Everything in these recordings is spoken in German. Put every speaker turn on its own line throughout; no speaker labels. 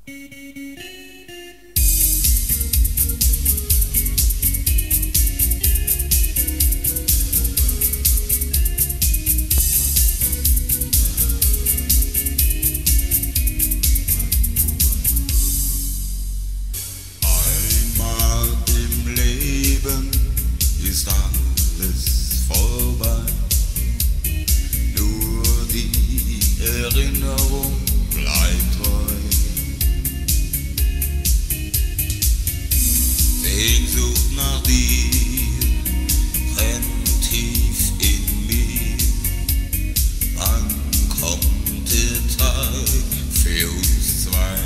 Einmal im Leben ist alles vorbei, nur die Erinnerung bleibt treu. Sehnsucht nach dir brennt tief in mir. Wann kommt der Tag für uns zwei?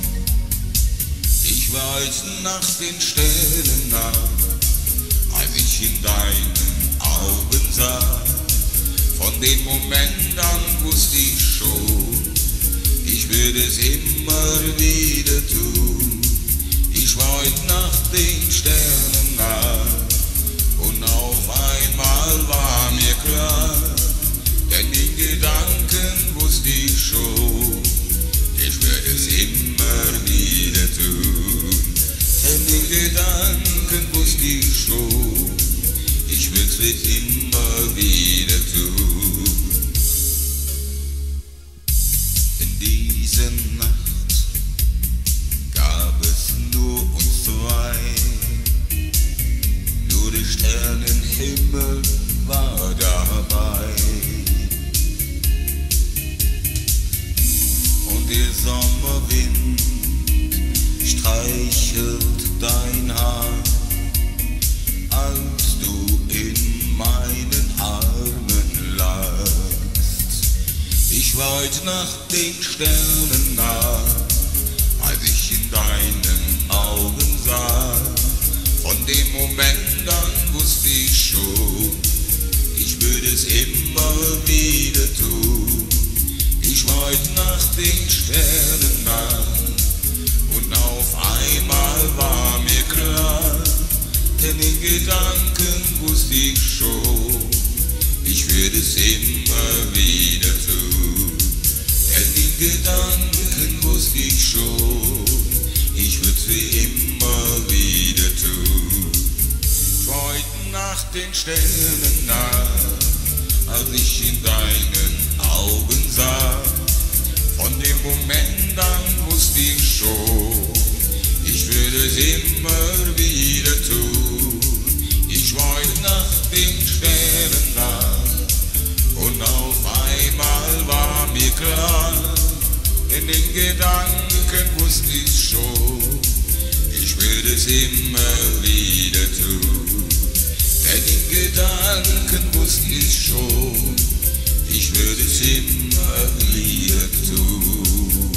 Ich war heute Nacht den Sternen nah, als ich in deinen Augen sah. Von dem Moment an wusste ich schon, ich würde es immer wieder tun. Ich war heute Nacht den Sternen nah und auf einmal war mir klar, denn in Gedanken wusste ich schon, ich würde es immer wieder tun. Denn in Gedanken wusste ich schon, ich würde es immer wieder tun. In dieser Nacht gab es nur uns zwei, nur der Sternenhimmel war dabei. Und der Sommerwind streichelt dein Haar, als du in meinen Armen lagst. Ich war heute Nacht den Sternen nah, als ich in deinen Augen sah. Von dem Moment an wusste ich schon, ich würde es immer wieder tun. Ich war heute Nacht den Sternen nah und auf einmal war mir klar, denn in Gedanken wusste ich schon, ich würde es immer wieder tun. Denn in Gedanken wusste ich schon, ich würde es wie immer wieder tun. Ich war heute Nacht den Sternen nah, als ich in deinen Augen sah. Von dem Moment an wusste ich schon, ich würde es immer wieder tun. Ich war heute Nacht den Sternen nah und auf einmal war mir klar, in den Gedanken wusste ich schon, ich würde es immer wieder tun. Denn in Gedanken wusste ich schon, ich würde es immer wieder tun.